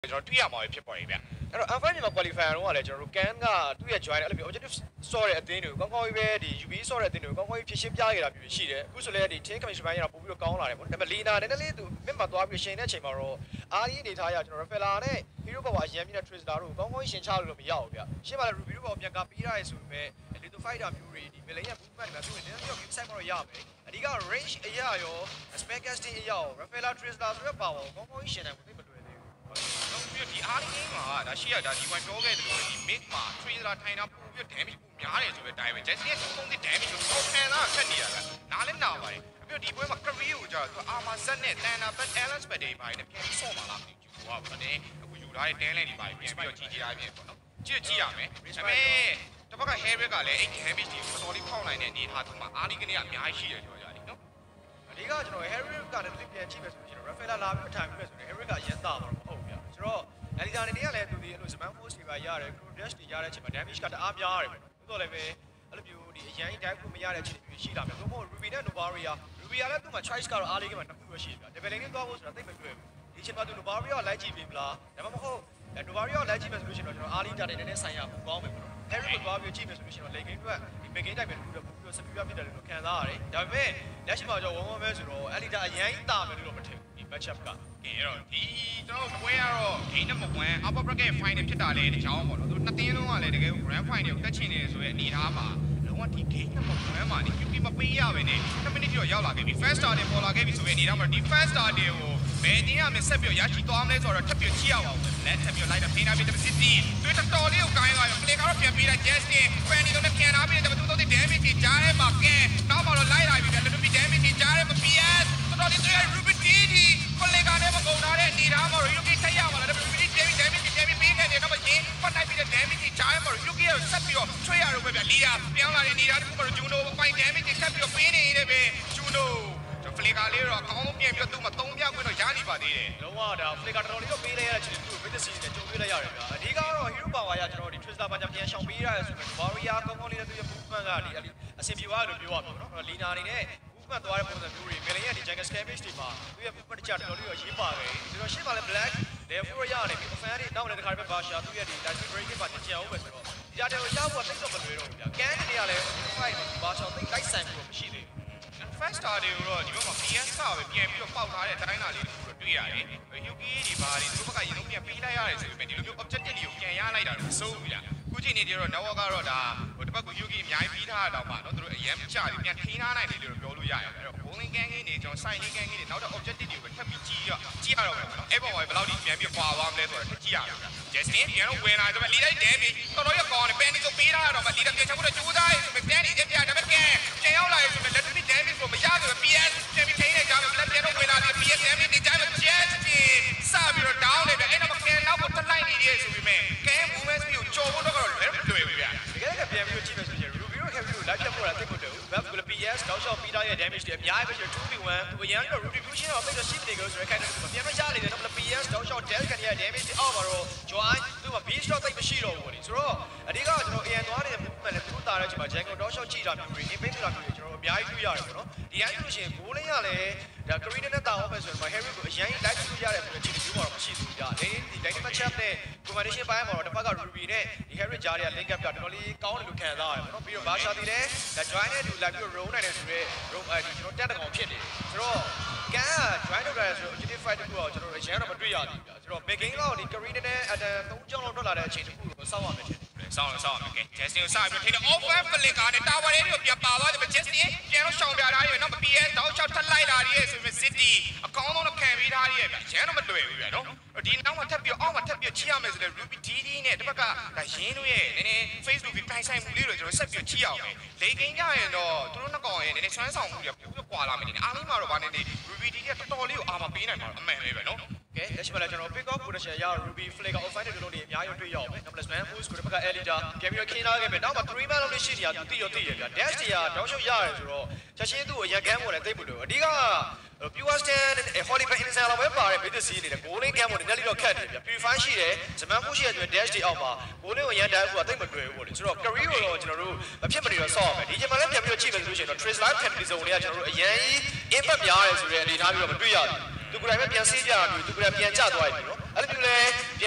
ကျွန်တော်တွေ့ရမှာဖြစ်ပေါ်နေဗျအဲ့တော့ F1 မှာ qualifier တော့လည်းကျွန်တော်တို့ can ကသူ့ရဲ့ join အဲ့လိုမျိုး objective ဆော့တဲ့အသင်းတွေကိုကောင်းကောင်းကြီးပဲဒီ UB ဆော့တဲ့အသင်းတွေကိုကောင်းကောင်းကြီးဖြည့်ရှင်းပြခဲ့တာမျိုးရှိတယ်အခုဆိုလည်းဒီ team commission ဘိုင်းကတော့ပို့ပြီးတော့ကောင်းလာတယ်ပေါ့ဒါပေမဲ့ Lina နည်းနည်းလေးသူမြင့်မှာသွားပြီးရှင်တဲ့အချိန်မှာတော့အားကြီးအနေထားရကျွန်တော် Rafaela နဲ့ Hero Power အရန်ပြီးတဲ့ Tristar တို့ကောင်းကောင်းရှင်ချလို့မရဘူးဗျရှင်းပါလေ Ruby တို့ပေါ့ပြန်ကပြီးရတယ်ဆိုပေမဲ့ Little Fighter မျိုးတွေဒီ Million ရဲ့ movement တွေမှာသူနည်းနည်းတော့ game side မှာတော့ရမယ်အဓိက range အရာရော spec casting အရာရော Rafaela Tristar ဆိုတဲ့ power ကောင်းကောင်းရှင်တယ်ကိုသိမတွေ့သေးဘူးတော့ပြီးတော့ဒီ RD game မှာဒါရှိရဒါဒီ1ပြောခဲ့တယ်လို့ဒီ mid မှာ trader ထိုင်တာပို့ပြီး damage ပိုများတယ်ဆိုတဲ့အတိုင်းပဲ Jesse ရဲ့သုံးတဲ့ damage ကိုတော့ခံတာခက်နေရတာနားလည်းနာပါတယ်ပြီးတော့ဒီပွဲမှာ career ကိုကြာသူ armor set နဲ့ Tana but Alex but တွေပါတယ်ပြန်ပြီးဆော့မှာလားမသိဘူးဟုတ်ပါဘူးအခုယူထားတဲ့ 10 lane တွေပါတယ်ပြန်ပြီးတော့ကြီးကြီးအားဖြင့်ပေါ့နော်ကြည့်ရမယ်ဒါပေမဲ့တစ်ဖက်က Harry ကလည်းအဲ့ damage တွေကိုတော်တော်လေးဖောက်နိုင်တဲ့အနေအထားသူမှာ RD ကနေအများကြီးရှိတယ်ပြောကြတယ်နော်အဓိကကျွန်တော် Harry ကလည်းပြန်ကြည့်မယ်ဆိုရင် Rafaela လာပြီးထိုင်ပြီးမယ်ဆိုရင် Harry ကအရင်သားမှာမဟုတ်ဗျာဆိုတော့ Elisa နေကလည်းသူဒီအဲ့လို Zaman Force တွေပါရတယ် Crow Dash တွေရတဲ့အချိန်မှာ damage ကတအားများရတယ်ပေါ့တော်လည်းပဲအဲ့လိုမျိုးဒီအရင်တိုင်းကိုမရတဲ့အချိန်တွေရှိလာမယ်သို့မဟုတ် Ruby နဲ့ Novaria လည်းသူ့မှာ choice ကတော့အားလေးကမှနှစ်ခုပဲရှိတယ်ဗျာ level လေးသွားဖို့ဆိုတာသိမတွေ့ဘူးဒီချိန်မှာသူ Novaria လိုက်ကြည့်ပြီမလားဒါမှမဟုတ် Novaria လိုက်ကြည့်မယ်ဆိုလို့ရှိရင်တော့ကျွန်တော်အားလေးတာနေနဲ့ဆိုင်ရဖို့ကောင်းမယ်ပေါ့နော် Harry ကိုသွားပြီးကြည့်မယ်ဆိုလို့ရှိရင်တော့ late game အတွက်ဒီ mid game တိုက်မယ်လို့ပို့ပြီးတော့ speed up ဖြစ်တယ်လို့ခံစားရတယ်ဒါပေမဲ့လက်ရှိမှာကျွန်တော်ဝမ်းဝမ်းပဲဆိုတော့ Elita အရင်တာမယ်လို့တော့မထင်ဘူးဒီ match up ကကဲအဲ့တော့ဒီကျွန်တော်ပွဲကတော့ game number 1 upper bracket final ဖြစ်တာလေတချောင်းပေါ့နော်သူနှစ်တင်းလုံးကလည်းတကယ် grand final ကိုတက်ချင်နေဆိုတဲ့အနေအထားမှာလုံးဝဒီ game number 1မှာဒီ QP မပေးရပဲနဲ့10 minute ကျော်ရောက်လာခဲ့ပြီ first star တွေပေါ်လာခဲ့ပြီဆိုတဲ့အနေအထားမှာဒီ first star တွေကိုဘယ်တင်းရမယ်ဆက်ပြီးရရှိသွားမလဲဆိုတော့ထပ်ပြီးကြည့်ရအောင်လက်ထပ်ပြီးလိုက်တာဖိနာပြီးတဲ့ city တွေ့တော်တော်လေးကိုကိုင်းသွားရော play ကတော့ပြန်ပြီးလိုက် Justin Fanny တို့နဲ့ပြန်လာပြီးတဲ့သူတို့ damage တွေကြားထဲမှာကဲနောက်မှတော့လိုက်လာပြီဗျလူပြီး damage တွေကြားထဲမှာ PS တော်တော်လေးတွေ့ရ Ruby D ကိုလေကာနဲ့မကုန်ထားတဲ့အနေအထားမှာ Ruby ထက်ရပါလား Ruby damage ပေးခဲ့တယ်တော့မင်းပတ်လိုက်ပြီးတဲ့ damage တွေကြားထဲမှာ Ruby ရဆက်ပြီးတော့ဆွဲရတော့ပဲဗျလီယာပြောင်းလာတဲ့အနေအထားတခုကတော့ Juno ပိုင်း damage တွေဆက်ပြီးတော့ပေးနေတယ်ပဲ Juno Flicker လေးတော့အကောင်းဆုံးပြင်ပြီးတော့သူ့မှာ3ပြခွင့်တော့ရနေပါသေးတယ်လုံးဝဒါ Flicker တော်တော်လေးတော့ပေးလိုက်ရတဲ့ချိန်သူ့ Mythic နဲ့ကြုံတွေ့လိုက်ရတယ်ဗျာအဓိကတော့ Hero Power ရကျွန်တော်ဒီ Tristar ဘာကြောင့်ပြန်ရှောင်ပေးရတယ်ဆိုတော့ Warrior ကောင်းကောင်းလေးနဲ့သူ့ရဲ့ movement ကဒီအဆင်ပြေသွားတယ်လို့ပြောရမှာနော် Lina အနေနဲ့ movement သွားတဲ့ပုံစံမျိုးတွေ Million ရဲ့ဒီ jungle skirmish တွေမှာသူ့ရဲ့ movement တခြားတော်တော်လေးတော့ရေးပါခဲ့ပြီးတော့ရှေ့မှာလည်း Black Therefore ရတယ်ပြီး fan တွေနောက်လည်းတစ်ခါပဲ Basha သူ့ရဲ့ဒီ Lightning Breaket မှာကြံအောင်ပဲဆိုတော့ဒီကြားထဲကိုရဖို့တိတ်တော့မလွယ်တော့ဘူးဗျာ Can တွေကလည်း fight Basha တိတ်တိုက်ဆိုင်မှုမရှိသေးဘူး first star တွေကိုတော့ဒီဘက်မှာ PS ကပဲပြန်ပြီးတော့ပေါက်ထားတဲ့အတိုင်းသားလေးတခုတော့တွေ့ရတယ်။ Yuki တွေဘာတွေသူတို့ဘက်ကရေလုံးပြန်ပေးလိုက်ရတယ်ဆိုပေမဲ့ဒီလိုမျိုး objective တွေကိုပြန်ရလိုက်တာတော့မစိုးဘူးဗျာ။ခုချိန်နေကြတော့ network ကတော့ဒါတစ်ဘက်ကို Yuki အများကြီးပြီးထားတာတော့မှနော်သူတို့အရင်ချပြီးပြန်ထိန်းထားနိုင်တယ်လို့ပြောလို့ရတယ်။အဲ့တော့ bowling gang ကြီးတွေကျွန်တော် side lane gang ကြီးတွေနောက်တော့ objective တွေကိုထပ်ပြီးကြည့်ရတော့မယ်နော်။အဲ့ပေါ်မှာဘယ်လောက်ထိပြန်ပြီးပွာသွားမလဲဆိုတော့ကြည့်ရအောင်ဗျာ။ Justin ပြန်တော့ဝင်လာဆိုပေမဲ့ leader damage တော်တော်ရကောင်းတယ် penny ကိုပေးထားတော့မှ leader ပြန်ချဖို့တော့ကြိုးစားရဲဆိုပေမဲ့ penny ကြက်ပြဒါပေမဲ့ပြန်ရောက်လာရဲဆိုပေမဲ့ let me damage ကိုမရဆို PS ပြန်ပြီးထိန်းနေကြတယ်လက်ပြန်တော့ဝင်လာတယ် PS နဲ့နေကြတယ် Justin စပြီးတော့ down နေပြီအဲ့တော့ကန်နောက်ကိုတက်လိုက်နေတယ်ဆိုပေမဲ့ကဲ movement speed ကိုကြော်ဖို့တော့လွယ်မလွယ်ဘူးဗျာတကယ်ကပြန်ပြီးတော့ကြည့်မယ်ဆိုရင် Ruby တို့ Heavy တို့ live ပြဖို့တာသိဖို့တယ် Buff က PS တောက်လျှောက်ပြီးသားရဲ့ damage တွေအများကြီးပဲ 2v1 သူအရင်က retribution တော့သိတော့ရှိနေကြလို့ဆိုရခိုင်တယ်ပြန်မရနေတယ်တော့ PS တောက်လျှောက် Death ကနေရဲ့ damage တွေအောက်မှာတော့ join သူ့မှာ beast တော့သိမရှိတော့ဘူးလေဆိုတော့အဓိကကျွန်တော်အရင်သွားနေတဲ့ movement နဲ့သူ့တာတဲ့အချိန်မှာ Jungle တောက်လျှောက်ကြည့်တာမျိုးတွေ impact တာမျိုးတွေကျွန်တော်အများကြီးတွေ့ရတယ်ပေါ့နော်ဒီအရင်ဆိုလို့ရှိရင် goal လေးရလဲဒါ Karina နဲ့တာအောင်ပဲဆိုတော့ Harry ကိုအရင် live ကြည့်ရတယ်ဆိုတော့ချိန်မျိုးမှာတော့မရှိဘူးကြာဒီ dynamic chat နဲ့ combination ပိုင်းမှာတော့တစ်ဖက်က Ruby နဲ့ဒီ Harry ကြားရ link up ကတော်တော်လေးကောင်းတယ်လို့ခံစားရတယ်ပေါ့နော်ပြီးတော့ Basha တီလည်းဒါ join နဲ့တူ live ပြီး roll နိုင်တယ်ဆိုတော့ roll အဲဒီကျွန်တော်တက်တကောင်ဖြစ်နေတယ်ဆိုတော့ ကန်က join လုပ်ရတယ်ဆိုတော့ objective fight တခုတော့ကျွန်တော်အရင်တော့မတွေ့ရဘူးကြာဆိုတော့ making လောက်ဒီ Karina နဲ့ 3ကြောင်းလောက်ထွက်လာတဲ့အချိန်တခုကိုစောင့်ရမယ်ထင်တယ်စောင့်မယ်ကဲ Justin ကိုစပြီးထိန်းတယ် over flicker နဲ့ tower တွေကိုပြန်ပါသွားတယ် Justin ပြန်တော့ရှောင်ပြထားတယ်နောက် PS တောက်ချောက်ထပ်လိုက်လာတယ်ဆိုပြီး City အကောင်းဆုံးတော့ခံပြီးထားတယ်ဗျရန်တော့မတွေ့ဘူးဗျနော်ဒီနောက်မှာထပ်ပြီးအောက်မှာထပ်ပြီးချိရမယ်ဆိုတဲ့ Ruby DD နဲ့တစ်ဖက်ကဒါရင်းတို့ရဲ့နည်းနည်း Facebook ပြီးတိုင်းဆိုင်မှုလေးတွေကျွန်တော်ဆက်ပြီးချိရအောင်လေကိန်းကြရင်တော့သူတို့နှစ်ကောင်ရဲ့နည်းနည်းဆွမ်းဆောင်မှုတွေပိုပြီးကွာလာမယ်နေအားလုံးမှာတော့ဗာနေနေ Ruby DD ကတော်တော်လေးကိုအာမပေးနိုင်မှာအမှန်ပဲနော်ကဲလက်ရှိမှာလည်းကျွန်တော် pick up position ရ Ruby Flicker offline တွေလုံးတွေအများကြီးတွေ့ရအောင်မယ် number man boost ကိုတစ်ဖက်က editor ပြန်ပြီးတော့ခင်းလာခဲ့မယ်နောက်မှာ3 man လုံးလေးရှိနေတာသူသိရဗျာ dash တွေကတောက်လျှောက်ရတယ်ဆိုတော့ချက်ချင်းသူ့ကိုရန်ကန်းပေါ်လည်းသိပ်မလို့အဓိက pure stand holy pan inside လောက်ပဲပါတဲ့ business စီးနေတယ် bowling game ကိုနည်းနည်းလေးတော့ခက်တယ်ဗျာ purify ရှိတယ် zaman ဖို့ရှိတဲ့အတွက် dash တွေအောက်မှာ bowling ကိုရန်တိုင်းဖို့ကသိပ်မတွေ့ဘူးပေါ့လေဆိုတော့ career ကိုတော့ကျွန်တော်တို့မဖြစ်မနေတော့ဆော့ရမယ်ဒီချိန်မှာလည်းပြန်ပြီးတော့ကြည့်မယ်ဆိုလို့ရှိရင်တော့ trace live penalty zone တွေကကျွန်တော်တို့အရင် impact များတယ်ဆိုတဲ့အနေအထားမျိုးတော့မတွေ့ရဘူးသူကလည်းပြန်ဆေးကြတာမျိုးသူကလည်းပြန်ကျသွားပြီနော်အဲ့လိုမျိုးလဲ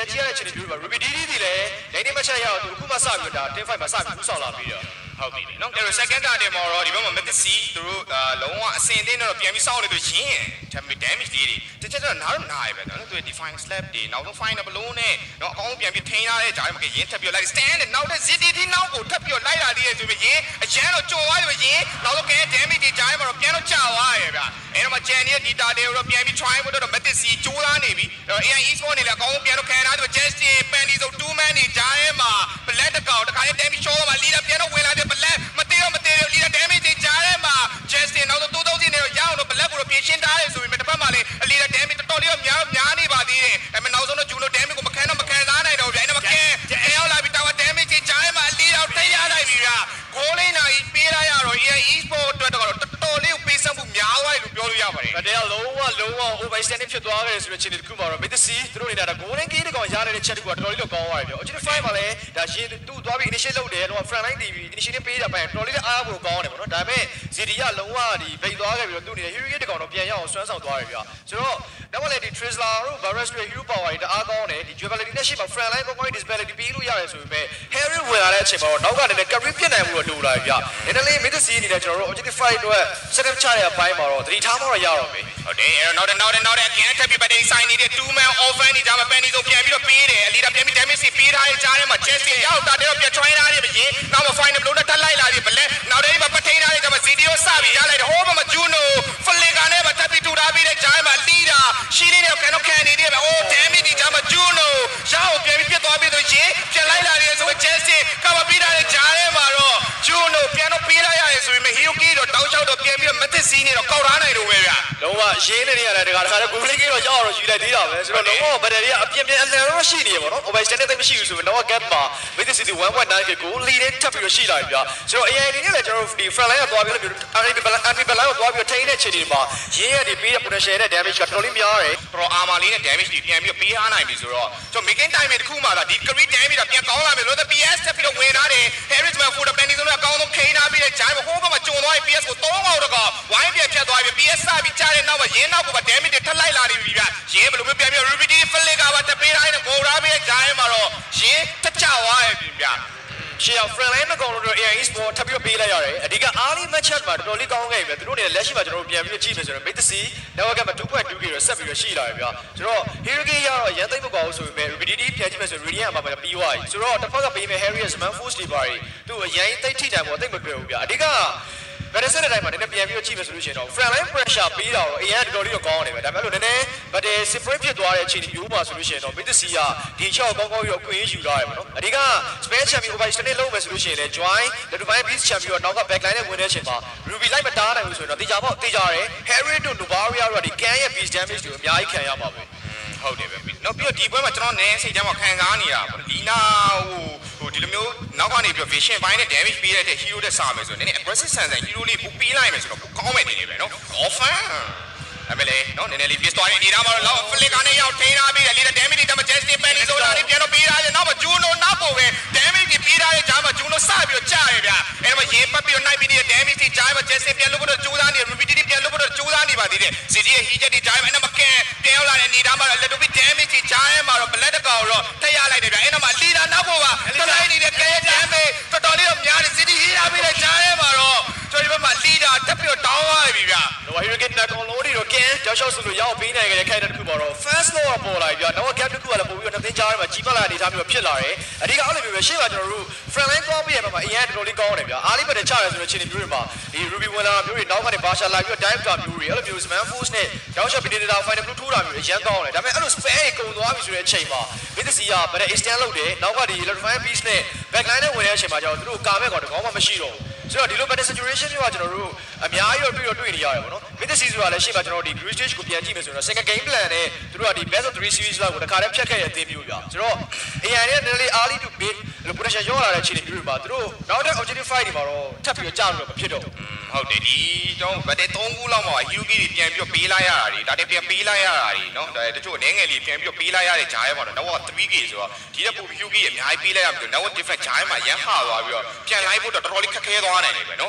ပြန်ကြည့်ရတဲ့ချိန်တွေမှာ Ruby DD ဒီလည်းဒိုင်းနေမချက်ရအောင်သူခုမှစပြီးတော့10-5မှာစပြီးဦးဆောင်လာပြီးတော့ဟုတ်ပြီနော်အဲ့တော့ second target မှာတော့ဒီဘက်မှာ Mythic သူတို့လုံးဝအစင်အသင်းတော့ပြန်ပြီးစောင့်နေလို့ရင်း damage လေးတွေတစ်ချက်တော့နားတော့နားရပဲနော်သူ define slap တွေနောက်ဆုံး final ဘလုံးနဲ့နော်အကောင်းပြန်ပြီးထိန်းထားတဲ့ဂျားမှာကရင်းထပ်ပြီးလိုက် stand နဲ့နောက်တဲ့ ZD ဒီနောက်ကိုထပ်ပြီးလိုက်လာသေးတယ်ဆိုပြီးရင်းအရန်တော့ကြော်သွားပြီရင်းနောက်တော့ကဲ damage တွေဂျားမှာတော့ပြန်တော့ကြာသွားရဗျအဲ့တော့မှဂျန်ရဲ့ဒီတာတွေတော့ပြန်ပြီး try ဖို့တော့ Mythic ကြိုးစားနေပြီ AI Esports နေလည်းအကောင်းပြန်တော့ခံထားတယ် Justin Pandy ဆို2 man နေဂျားထဲမှာ black တကောင်တခါလေး damage show တော့မှ leader ပြန်တော့ဝင်လာတယ် black မသေးတော့ leader damage တွေဂျားထဲမှာ Justin နောက်တော့2,000နေတော့ရအောင်တော့ black ကိုတော့ပြင်ရှင်းထားတယ်ဆိုပြီးတစ်ဖက်မှာလည်း leader damage တော်တော်လေးတော့များနေပါသေးတယ်အဲ့မဲ့နောက်ဆုံးတော့ Juno damage ကိုမခံစားနိုင်တော့ဗျအဲ့တော့မခံရောက်လာပြီး tower damage တွေဂျားထဲမှာ leader ထိရလိုက်ပြီဗျဂိုးလေးနာကြီးပေးလိုက်ရတော့ AI Esports အတွက်တော့တော်တော်လေးကိုပေးစမ်းမှုများသွားပြီလို့ပြောလို့ရပါတယ်ဒါတည်းကလုံးဝ overstanding ဖြစ်သွားခဲ့တယ်ဆိုတဲ့အခြေအနေတစ်ခုမှာတော့ Mythic သူတို့နေတာ golden key တကောင်ရတဲ့ချက်တခုကတော်တော်လေးတော့ကောင်းသွားပြီပြော Objective 5မှာလည်းဒါရှင်သူ့သွားပြီး initiate လုပ်တယ်တော့ front line TV initiate ပေးတာပိုင်းတော်တော်လေးအားဖို့ကောင်းတယ်ပေါ့နော်ဒါပေမဲ့ ZD ကလုံးဝဒီဗိတ်သွားခဲ့ပြီးတော့သူ့နေတဲ့ hero key တကောင်တော့ပြန်ရအောင်ဆွမ်းဆောင်သွားတယ်ဗျဆိုတော့နောက်လည်းဒီ Trisla တို့ Barras တို့ hero power တွေတအားကောင်းတယ်ဒီ durability နဲ့ရှိမှာ front line ကောင်းကောင်း disability ပေးလို့ရတယ်ဆိုပေမဲ့ Harry ဝင်လာတဲ့အချိန်မှာတော့နောက်ကလည်း carry ပြစ်နိုင်မှုတော့လိုလာပြီဗျနည်းနည်းလေး Mythic အနေနဲ့ကျွန်တော်တို့ Objective 5အတွက် setup ချတဲ့အပိုင်းမှာတော့သတိထားမှတော့ရတော့မယ်ဟုတ်တယ်အဲ့တော့နောက်တဲ့ again ထပ်ပြီး battery ဆိုင်နေတဲ့ 2 man offense နေကြမှာ Penny ဆိုပြန်ပြီးတော့ပေးတယ်အလီဒါပြန်ပြီး damage ပေးထားတဲ့ကြားထဲမှာ Chelsea ရောက်တာတဲ့တော့ပြန် try ထားတယ်ပဲရင်နောက်မှာ final blow နဲ့တက်လိုက်လာပြီဘလက်နောက်တဲ့ဒီမှာပထိန်ထားတဲ့ကြားမှာ ZD ကိုစပြီးရလိုက်တယ်ဟိုးဘက်မှာ Juno Flicker နဲ့ပါတက်ပြီးထူထားပြီးတဲ့ကြားထဲမှာ leader ရှီးလေးနဲ့ကန်နေတယ်ပဲ oh damage ဒီကြားမှာ Juno ရအောင်ပြန်ပြီးပြတ်သွားပြီးဆိုရင်ပြန်လိုက်လာတယ်ဆိုတော့ Chelsea ကမပြီးထားတဲ့ကြားထဲမှာတော့ Juno ပြန်တော့ပေးလိုက်ရတယ်ဆိုပေမဲ့ Hero Key တော့တောက်လျှောက်တော့ပြန်ပြီးတော့ Mythic စီးနေတော့ကောက်ထားနိုင်လို့ပဲဗျလုံးဝရင်းနေရတယ်တခါတော့ golden key တော့ရအောင်ယူလိုက်သေးတာပဲဆိုတော့လုံးဝ battery ကအပြင်းအလန်တော့ရှိနေရပါတော့ overstanding သိမရှိဘူးဆိုတော့ gap မှာ Mythic City 1.9 ကို lead နဲ့ထပ်ပြီးတော့ရှိလာပြီဗျဆိုတော့ AI နဲ့လည်းကျွန်တော်တို့ဒီ front line ကသွားပြီးတော့ anti balance ကိုသွားပြီးတော့ထိန်းတဲ့ချိန်တွေမှာရင်းရတဲ့ပေးတဲ့ potential နဲ့ damage ကတော်တော်လေးများတယ်တော် armor လေးနဲ့ damage တွေပြန်ပြီးတော့ပေးထားနိုင်ပြီဆိုတော့ကျွန်တော် making time တစ်ခုမှသာဒီ crit damage ကပြန်ကောင်းလာပြီလို့ PS တက်ပြီးတော့ဝင်ထားတယ် Harris မှာ for the penny ဆိုတော့အကောင်းဆုံးခိန်းထားပြီးတဲ့ဂျိုင်းဟိုဘက်မှာကျုံသွားပြီ PS ကို3ပေါက်တော့ကဝိုင်းပြန်ဖြတ်သွားပြီ PS စပြီးကြားတဲ့နောက်မှာရင်းနောက်ကို damage တွေထပ်လိုက်လာနေပြီဗျရင်းဘယ်လိုမျိုးပြန်ပြီး Ruby Flicker ပါတက်ပေးထားတဲ့ goal ထားပြီးတဲ့ဂျိုင်းမှာတော့ရင်းတက်ကြသွားရဲ့ပြီဗျရှေ့ front line ကောင်တို့ AI Esports ထပ်ပြီးပေးလိုက်ရတယ်အဓိက early match မှာတော်တော်လေးကောင်းခဲ့ပြီသူတို့နေလက်ရှိမှာကျွန်တော်တို့ပြန်ပြီးကြည့်မယ်ဆိုတော့ Mythic network မှာ 2.2k တော့ဆက်ပြီးတော့ရှိလာပြီဗျဆိုတော့ hero key ရတော့ရန်သိမ့်မကောင်းဘူးဆိုပေမဲ့ Ruby ပြန်ကြည့်မယ်ဆို Radiant မှာပြီးသွားပြီဆိုတော့တစ်ဖက်ကပေးမယ် Harriers Man Force တွေပါသူအရင်သိထိတိုင်းပေါ့သိမတွေ့ဘူးဗျအဓိကဘယ်တဲ့စတဲ့တိုင်းမှာနည်းနည်းပြန်ပြီးတော့ကြည့်မယ်ဆိုလို့ရှိရင်တော့ front line pressure ပေးတာတော့အရင်တော်တော်လေးတော့ကောင်းနေပဲဒါပေမဲ့လို့နည်းနည်း but separate ဖြစ်သွားတဲ့အချိန်မျိုးမှာဆိုလို့ရှိရင်တော့ Mythic ကဒီချောက်ကောင်းကောင်းပြီးတော့ queen ယူထားတယ်ပေါ့နော်အဓိက spare champion overstay လုံးမယ်ဆိုလို့ရှိရင်လည်း join the divine beast champion နောက်က backline နဲ့ဝင်တဲ့အချိန်မှာ Ruby light မတားနိုင်ဘူးဆိုရင်တော့တေချာပေါ့တေချာတယ် Harry တို့ Novaria တို့ဒီ can ရဲ့ beast damage ကိုအများကြီးခံရမှာပဲဟုတ်တယ်ပဲနောက်ပြီးတော့ဒီပွဲမှာကျွန်တော်နည်းစိတ်ထဲမှာခံစားနေတာပေါ့လီနာဟိုဒီလိုမျိုးနောက်ကနေပြီးတော့ vision ပိုင်းနဲ့ damage ပေးရတဲ့ hero တဲ့စားမယ်ဆိုရင်နည်းနည်း aggressive ဆန်ဆန် hero လေးပို့ပေးလိုက်မယ်ဆိုတော့ကောင်းမယ်နေနေပဲနော် offer အမေလေးနော်နည်းနည်းလေး piece သွားနေနေတာမှာတော့ flicker နဲ့ရောက်ထိန်းထားပြီးတယ် leader damage တွေတမ Justin Penny ဆိုတာလေးပြန်တော့ပေးထားတယ်နောက်မှာ Juno နောက်ပို့ပဲ damage တွေပေးထားတဲ့ကြားမှာ Juno စပြီးတော့ကြာရဗျအဲ့တော့ရင်ပတ်ပြီးတော့ night ပြီးတဲ့ damage တွေကြားမှာ Justin ပြန်လို့ကတော့ကြိုးစားနေ Ruby ပြန်လို့ကတော့ကြိုးစားနေပါသေးတယ် ZD ရဲ့ hit တွေကြားမှာအဲ့တော့မကန်ပြန်ရောက်လာတဲ့နေတာမှာ little bit damage တွေကြားထဲမှာတော့ black တကောင်တော့ထည့်ရလိုက်တယ်ဗျအဲ့တော့မှ leader နောက်ပို့ပါတလိုက်နေတဲ့ can damage တော်တော်လေးတော့များတယ် ZD hit ထားပြီးတဲ့ကြားထဲမှာတော့ကျွန်တော်ဒီဘက်မှာ leader တက်ပြီးတော့ down သွားပြီဗျတော့ hero key နဲ့ကောင်လုံးတွေတော့ can ကြောက်ရှောက်ဆိုလို့ရောက်ပေးနိုင်ခဲ့တဲ့ခိုင်တဲ့တစ်ခုမှာတော့ fast law ပေါ်လာပြီဗျနောက် gap တစ်ခုကလည်းပို့ပြီးတော့နှစ်သိန်းကြားထဲမှာကြီးပတ်လာနေတဲ့မျိုးဖြစ်လာတယ်အဓိကအဲ့လိုမျိုးပဲရှေ့မှာကျွန်တော်တို့ front line သွားပြီးရမှာအရင်တော်တော်လေးကောင်းတယ်ဗျအားလေးပဲချရတယ်ဆိုတော့အခြေအနေမျိုးတွေမှာဒီ Ruby ဝင်လာမျိုးတွေနောက်ကနေ Barsha လာပြီးတော့ dive ကမျိုးတွေအဲ့လိုမျိုး Man Force နဲ့ down shot ပြီးနေတာ final blue ထိုးတာမျိုးအရင်ကောင်းတယ်ဒါပေမဲ့အဲ့လို spare တွေကုန်သွားပြီဆိုတဲ့အချိန်မှာ Mythic ကဗတဲ့ extend လုပ်တယ်နောက်ကဒီ electrifying beast နဲ့ backline နဲ့ဝင်တဲ့အချိန်မှာကျတော့သူတို့ကာမဲ့ကောင်တကောင်းမှမရှိတော့ဘူးဆိုတော့ဒီလို battle situation တွေကကျွန်တော်တို့အများကြီးတော့တွေ့နေရတယ်ပေါ့နော် Mythic ဆိုတာလည်းရှေ့မှာကျွန်တော်ဒီ grid stage ကိုပြန်ကြည့်မယ်ဆိုတော့ second game plan နဲ့သူတို့ကဒီ best of 3 series လောက်ကိုတစ်ခါတည်းဖြတ်ခဲ့တဲ့အသင်းမျိုးပြဆိုတော့ AI နဲ့နည်းနည်း early to bid လို့ potential ရောလာတဲ့အခြေအနေမျိုးတွေမှာသူတို့နောက်တဲ့ objective fight တွေမှာတော့ထပ်ပြီးတော့ကြာလို့မဖြစ်တော့ဟုတ်တယ်ဒီတော့ battle 3ခုလောက်မှာ hero key တွေပြန်ပြီးတော့ပေးလိုက်ရတာတွေဒါတည်းပြန်ပေးလိုက်ရတာတွေเนาะဒါတချို့အနေငယ်လေးပြန်ပြီးတော့ပေးလိုက်ရတဲ့ဂျားရဲမှာတော့ 3k ဆိုတော့ဒီတဲ့ပို့ hero key အများကြီးပေးလိုက်ရပြီးတော့ now different ဂျားရဲမှာရမ်းဟာသွားပြီးတော့ပြန်လိုက်ဖို့တော့တော်တော်လေးခက်ခဲသွားနိုင်တယ်ပဲเนาะ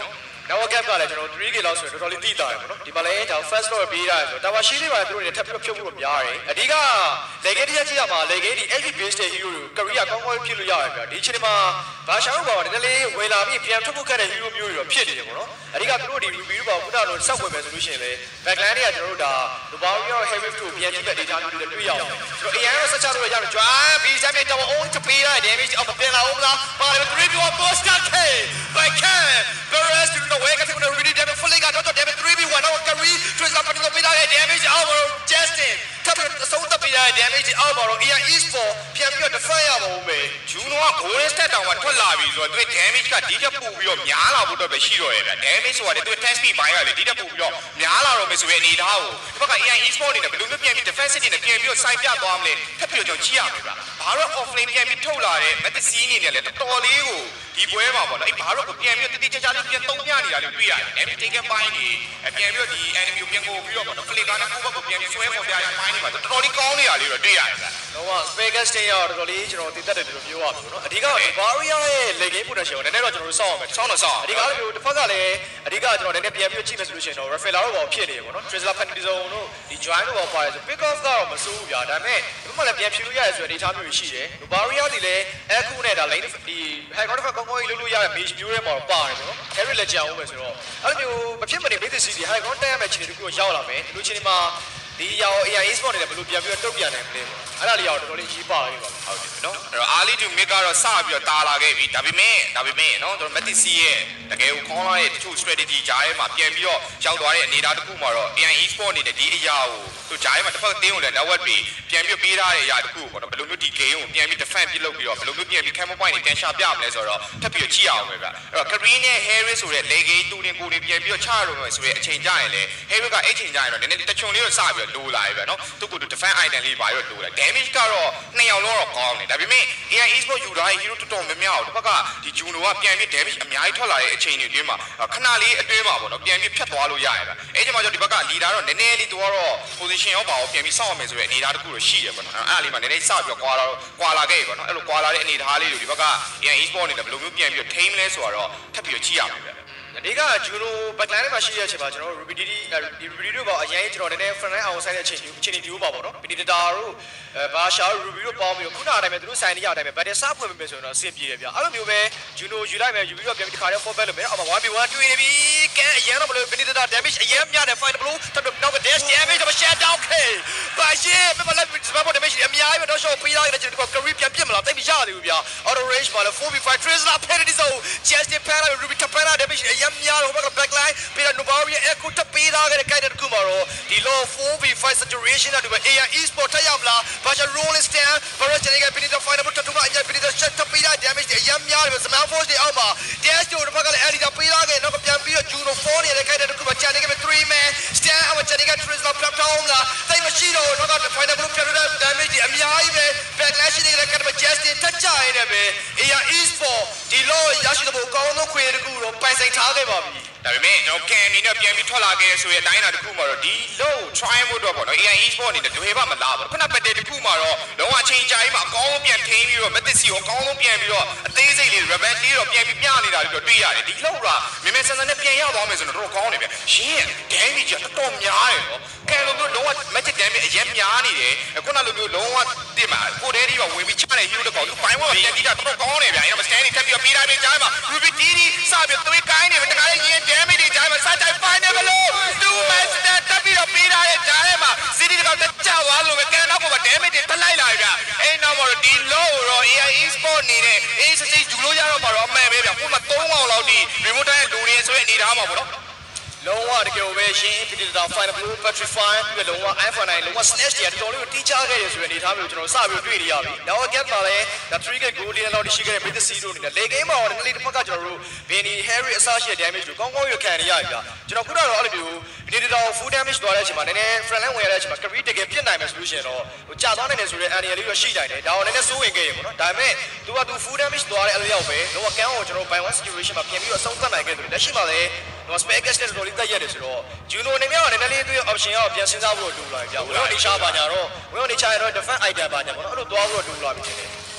နောက် gap ကလည်းကျွန်တော် 3k လောက်ဆိုရင်တော်တော်လေးတိတာတယ်ပေါ့နော်ဒီမှာလည်းကျွန်တော် first floor ပေးရတယ်ဆိုတော့ tower ရှိလေးပါသူတို့တွေထပ်ပြီးဖြုတ်ဖို့များတယ်အဓိက leg game တစ်ချက်ကြည့်ရမှာ leg game ဒီ HP based hero တွေကို career ကောင်းကောင်းဖြစ်လို့ရတယ်ဗျာဒီအချိန်မှာဘာရှာလို့ပါနည်းနည်းလေးဝင်လာပြီးပြန်ထုတ်ဖို့ခက်တဲ့ hero မျိုးတွေတော့ဖြစ်နေတယ်ပေါ့နော်အဓိကသူတို့ဒီ review ပေါ့ခုနကဆက်ဝင်မယ်ဆိုလို့ရှိရင်လေ backline တွေကကျွန်တော်တို့ဒါ Lubario heavy ကိုပြန်ကြည့်တဲ့ data မျိုးတွေတွေ့ရအောင်ဆိုတော့ AI ရောဆက်ချလို့ရတယ်ကြွားပြီးစမ်းတဲ့ tower on တပေးရ damage အောက်ပြန်လာအောင်လားပါလေ3v1 poster K by Can Perez to the way ကကျွန်တော် really damage fully ကတော့ damage 3v1 တော့ carry twist up ပြီးတော့ damage over Justin ထပ်ပြီးအဆုံးသတ်ပြီးရ damage over AI Esports ပြန်ပြီးတော့ defend ရပါဦးမယ် Juno က goal stat တောင်မှထွက်လာပြီဆိုတော့သူ damage ကဒီတက်ပို့ပြီးတော့များလာဖို့တော့ပဲရှိတော့ရဲ့ဗျ damage ဆိုတာသူ test speed ဘိုင်းကလေဒီတက်ပို့ပြီးတော့များလာတော့မယ်ဆိုရင်အနေထားကိုဒီဘက်က AI Esports အနေနဲ့ဘယ်လိုမျိုးပြန်ပြီး defensive တွေနဲ့ပြန်ပြီးတော့ side ပြသွားမလဲထပ်ပြီးတော့ကျွန်တော်ကြည့်ရမယ်ဗျဘာတော့ offlane ပြန်ပြီးထုတ်လာတဲ့ Mythic အနေနဲ့လည်းတော်တော်လေးကိုဒီပွဲမှာပေါ့နော်အဲ့ဘာတော့ကိုပြန်ပြီးတော့တိတိကျကျလေးပြန်သုံးပြနေတာလေးတွေ့ရတယ် damage taken ဘိုင်းကြီးပြန်ပြီးတော့ဒီ enemy ကိုပြန်ကိုပြီးတော့ပေါ့နော် flavor နဲ့ကိုယ့်ဘက်ကိုပြန်ပြီးဆွဲပေါ်ပြရတဲ့ဘိုင်းတွေမှာတော်တော်လေးကောင်းနေတာလေးတော့တွေ့ရတယ်ဗျတော့ Vegas တင်ရောတော်တော်လေးကျွန်တော်တည်တတ်တယ်လို့ပြောရမှာနော်အဓိက Barrier ရဲ့ leg game potential ကိုနည်းနည်းတော့ကျွန်တော်တို့စောင့်အောင်မယ်စောင့်တော့စောင့်အဓိကလို့တစ်ဖက်ကလည်းအဓိကကျွန်တော်နည်းနည်းပြန်ပြီးကြည့်မယ်ဆိုလို့ရှိရင်တော့ Rafael တော့ပေါ့ဖြစ်နေပေါ့နော် Trisla Penalty Zone တို့ဒီ join တို့ပေါ့ပါတယ်ဆို pick off ကတော့မစိုးဘူးဗျာဒါပေမဲ့ဒီမှာလည်းပြန်ဖြူလို့ရတယ်ဆိုတဲ့အနေအထားမျိုးရှိတယ် Barrier ဒီလည်းအခုနဲ့ဒါ lane ဒီ high ground ကောင်းကောင်းကြီးလုပ်လို့ရတဲ့ mage မျိုးတွေမှာတော့ပါတယ်ပေါ့နော် carry လက်ကြအောင်ပဲဆိုတော့အဲ့လိုမျိုးမဖြစ်မနေ Mythic ဒီ high ground တက်ရမယ့်ခြေတွေတခုရောက်လာမယ်ဒီလိုခြေတွေမှာဒီရော AI Esports နဲ့ဘယ်လိုပြန်ပြီးတော့တုတ်ပြန်နိုင်မလဲပေါ့အဲ့ဒါလေးရောတော်တော်လေးကြီးပါလာပြီပါဟုတ်တယ်နော်အဲ့တော့ early to mid ကတော့စပြီးတော့တာလာခဲ့ပြီဒါပေမဲ့နော်ကျွန်တော် Mythic ရဲ့တကယ်ကိုခေါင်းလာတဲ့တချို့ strategy ကြားထဲမှာပြန်ပြီးတော့ရောက်သွားတဲ့အနေအထားတစ်ခုမှာတော့ AI Esports အနေနဲ့ဒီအရာကိုသူကြားထဲမှာတစ်ဖက်တင်းကိုလည်း network တွေပြန်ပြီးပေးထားတဲ့အရာတစ်ခုကိုပေါ့နော်ဘယ်လိုမျိုးဒီ game ကိုပြန်ပြီး defend ပြုလုပ်ပြီးတော့ဘယ်လိုမျိုးပြန်ပြီး camera point တွေပြန်ရှာပြမလဲဆိုတော့ထပ်ပြီးတော့ကြည့်အောင်ပဲဗျအဲ့တော့ Kareem နဲ့ Harris ဆိုတဲ့ leg game တူတင်ကိုတွေပြန်ပြီးတော့ချရတော့မယ်ဆိုတဲ့အချိန်ကြရင်လေ Harris ကအဲ့ချိန်ကြရင်တော့နည်းနည်းတချုံလေးတော့စပြီးတော့လိုလာပြီဗျနော်သူက defend item လေးပါတော့လိုလာ damage ကတော့နှစ်ယောက်လုံးတော့ကောင်းတယ်ဒါပေမဲ့ AI Esports ယူထားတဲ့ hero တော်တော်များများတော့တစ်ဖက်ကဒီ Juno ကပြန်ပြီး damage အများကြီးထွက်လာတဲ့အချိန်တွေအတွင်းမှာခဏလေးအတွင်းမှာပေါ့နော်ပြန်ပြီးဖြတ်သွားလို့ရရဗျအဲ့ချိန်မှာကျတော့ဒီဘက်က leader တော့နည်းနည်းလေးသူကတော့ position ရောပါအောင်ပြန်ပြီးစောင့်အောင်မယ်ဆိုတဲ့အနေအထားတစ်ခုတော့ရှိတယ်ပေါ့နော်အဲ့ဒါလေးမှာနည်းနည်းစပြီးတော့ကွာလာခဲ့ပြီပေါ့နော်အဲ့လိုကွာလာတဲ့အနေအထားလေးတွေဒီဘက်က AI Esports အနေနဲ့ဘယ်လိုမျိုးပြန်ပြီးတော့ထိန်းမလဲဆိုတော့ထပ်ပြီးတော့ကြည့်ရမှာဗျအဓိက Juno backline ထဲမှာရှိတဲ့အချိန်မှာကျွန်တော်တို့ Ruby တို့ပေါ့အရင်ကျွန်တော်နည်းနည်း front line အောင်ဆိုင်တဲ့အချိန်ဒီလိုပါပေါ့နော် Benedetta တို့ဘာရှာ Ruby တို့ပေါင်းပြီးတော့ခုနအတိုင်းပဲသူတို့ဆိုင်နေရတဲ့အတိုင်းပဲ battle စဖွင့်ပေးမယ်ဆိုတော့အဆင်ပြေတယ်ဗျအဲ့လိုမျိုးပဲ Juno ယူလိုက်မယ်ယူပြီးတော့ပြန်ပြီးတစ်ခါတည်း fall back လုပ်မယ်အောက်မှာ 1v1 တွေ့နေပြီကန်အရင်တော့မလို့ Benedetta damage အရင်များတယ် fight ဘလို့ထပ်တော့နောက် dash damage တော့ shut down K ဘာရှေ့မလိုက်စပါတော့ damage အများကြီးပဲတော့ show ပေးလိုက်တဲ့ချိန်က career ပြန်ပြစ်မလားတိတ်မရသေးဘူးဗျ auto range မှာလည်း 4v5 Trisla penalty zone Justin Pera Ruby Tapera damage အရင်များတော့ backline ပြီးတော့ Nubaria Echo တပေးထားခဲ့တဲ့ guide တခုမှာတော့ဒီ low 4v5 situation နဲ့ဒီမှာ AI Esports ထပ်ရောက်လာဘာချာ rolling stand ဘာလို့ကျွန်တော်က Benedetta final တတူကအရင် Benedetta shot တပေးထား damage အရင်များတယ် Smash Force တွေအောက်မှာ dash တို့တစ်ဖက်ကလည်း edit ပေးထားခဲ့တော့ပြန်ပြီးတော့ Juno 4နေတဲ့ guide တခုမှာကျွန်တော်က 3 man stand အောက်ကျွန်တော်က Trisla platform လာတိတ်မရှိတော့တော့ final ဘလို့ပြန်တော့ damage တွေအများကြီးပဲ backlash တွေကလည်းကတည်းက Justin ထချရနေပဲ AI Esports ဒီလိုရရှိတဲ့ဘုံကောင်းသောခွေတခုတော့ပိုင်ဆိုင်ထားခဲ့ပါပြီဒါပေမဲ့ကျွန်တော်ကန်အနေနဲ့ပြန်ပြီးထွက်လာခဲ့ဆိုရင်အတိုင်းအတာတစ်ခုမှာတော့ဒီလို့ try ဖို့တော့ပေါ့နော် AI Esports အနေနဲ့တွေပါမလားပေါ့ခုနပတ်တဲ့တစ်ခုမှာတော့လုံးဝအချိန်ကြာကြီးမှာအကောင်းဆုံးပြန်ထိန်းပြီးတော့ Mythic ကိုအကောင်းဆုံးပြန်ပြီးတော့အသေးစိတ်လေး revenge လေးတော့ပြန်ပြီးပြနေတာလို့တွေ့ရတယ်ဒီလို့ကမြင်မြင်ဆန်ဆန်နဲ့ပြန်ရသွားမယ်ဆိုတော့တော့ကောင်းတယ်ဗျရင်း damage တော်တော်များတယ်နော်ကန်လိုမျိုးလုံးဝ magic damage အရင်များနေတယ်ခုနလိုမျိုးလုံးဝတင်မှာကိုတဲဒီကဝင်ပြီးချတဲ့ hero တစ်ကောင်သူပိုင်းဝါပြန်ပြီးတာတော်ကောင်းတယ်ဗျအဲ့တော့ stand တွေတက်ပြီးတော့ပေးတိုင်းပဲကြားမှာ Ruby TD စပြီးသွေးကိုင်းနေပဲတခါလေးရင်း damage တွေကြားမှာစတိုင်း final ဘလို့2 match တက်ပြီးတော့ပေးထားတဲ့ကြားထဲမှာ city တစ်ကောင်တက်ကြသွားလို့ပဲကန်နောက်ပေါ်မှာ damage တွေတက်လိုက်လာပြီဗျအဲ့နောက်မှာတော့ဒီ low တော့ AI Esports နေတဲ့ AC ယူလို့ရတော့မှာတော့အမှန်ပဲဗျခုမှ3အောင်လောက်ဒီ remote ရဲ့လူတွေဆိုတဲ့အနေထားမှာပေါ့နော်လုံးဝတကယ်ပဲရှင်း Benedetta final blue petrify ပြီးတော့လုံးဝ iPhone 9လုံးဝ slash တွေတော်တော်လေးတီးချခဲ့ရဆိုတဲ့အနေအထားမျိုးကျွန်တော်စပြီးတွေ့နေရပြီ။နောက် gap မှာလည်းဒါ 3k goal လေးလောက်ရှိခဲ့တဲ့ Mythic တို့အနေနဲ့ leg game မှာတော့ဒီတစ်ဖက်ကကျွန်တော်တို့ Benny Harry အစားရှိတဲ့ damage ကိုကောင်းကောင်းရခံနေရပြီဗျ။ကျွန်တော်ခုနကတော့အဲ့လိုမျိုး Benedetta full damage သွားတဲ့အချိန်မှာနည်းနည်း front line ဝင်ရတဲ့အချိန်မှာ career တကယ်ပြစ်နိုင်မယ်ဆိုလို့ရှိရင်တော့ဟိုကြာသွားနိုင်တယ်ဆိုတဲ့ area လေးတော့ရှိနိုင်တယ်။ဒါတော့နည်းနည်းစိုးဝင်ခဲ့ရပေါ့နော်။ဒါပေမဲ့ သူက full damage သွားတဲ့အလောက်ပဲလုံးဝကန်းကိုကျွန်တော် by one situation မှာပြင်ပြီးတော့အဆုံးသတ်နိုင်ခဲ့တယ်လက်ရှိမှာလည်းတော့ spec gas နဲ့တော်တော်လေးတက်ရတယ်ဆိုတော့ Juno အနေနဲ့ကနည်းနည်းလေးသူ့ option ကိုပြန်စဉ်းစားဖို့လိုလာပြီဗျာ။ဝင်တော့နေချပါညာတော့ဝင်တော့နေချရတော့ defense item ပါညာပေါ့နော်အဲ့လိုသွားဖို့လိုလာပြီထင်တယ်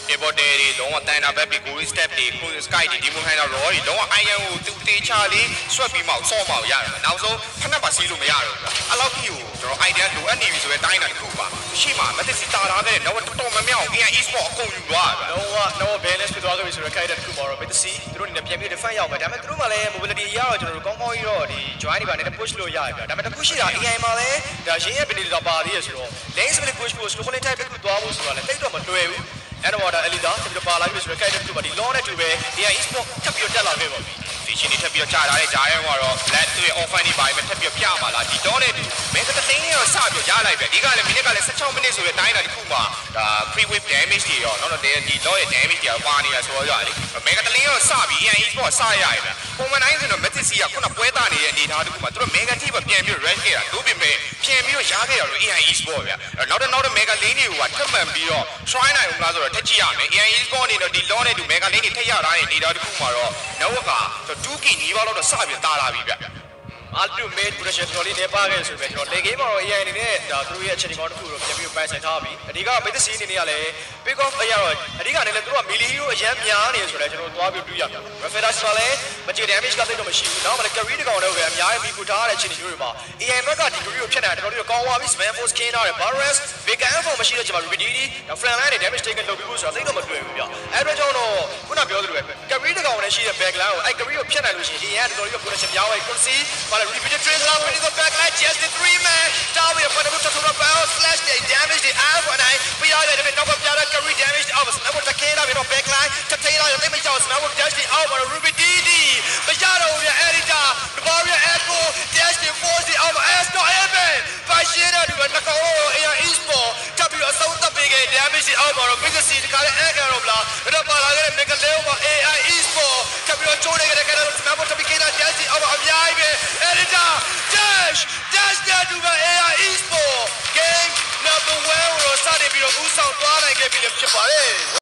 Eboteri, don't want to baby go step the sky, the demon kind of roy, don't want iron to take Charlie, swap him out, so out, now so, Panabasilu Mayaro. Allow you to idea to any with a diner Kuba. Shima, but this is Tara, no one to Tomamel, here is for no balance with other is required tomorrow, but see, through the Piami to find out, but I'm a true Malay, mobility yard, or Congo, the Johnny and the push low yard. I'm at a push yard, Male, the Shia Benita Badi as well. Lays with the push was only type of Dawes, and they don't want to. And what Elida, the Pala is required to be loaned to be here is for Tapio River. Teaching it to be a child, I or let to offer any by Tapio Piama, like he donated. Make the thing or Sabio Jala, the Diga and Minical is such a minute with Dina Kuma, pre-whip damage here, not a day, the lawyer damage here, Barney as well. Make the thing or Sabi, and he's for Saya. Woman, I don't know, Metissia, Kuna Puetani, and need how to come through mega team of PMU right here, Dubi May, PMU Shaggy or Esports. Another mega lady who are come and be all. Try not to Tachian, is born in a Dilone to make a lady Tayara and Nida Kumaro. Nova, the Duki, you are the Sabi Tarabi. I'll do made pressure on the Pagas, they gave our ear in it, through a chatting on tour of Jamu Pass and Hobby. And he got with the scene in the alley, pick off a yard, and he got a little million, a Yamian is regional to Abu Duya. Rafadas Valley, but you damage got the machine. Now, like a reading on over Yami Kutar and Chiniurima. He ain't got the degree of Canada, or your Kawamis, Memphis, Kane, or Barres, big ample machine of Ribidi, a friend and damage taken to Bus, I think I'm a doing. Average on all, could not be able to get rid of and she a bag loud. I can read a piano, he had to go to Yawa, could see, but repeated train along with the backlight, just the 3-man. Darby, a point of the barrel, slash, they damaged the alpha, and I be out of it, no Yara can damage the others. I want to Kane up in a backline, to take out the image house, and I will dash the alpha, Ruby Didi, the Yaro, the Edita, the Barrier Echo, dash the force, the alpha, as no heaven. By Shena, the Nakao, Esports, W, a South big damage the alpha, a bigger seat,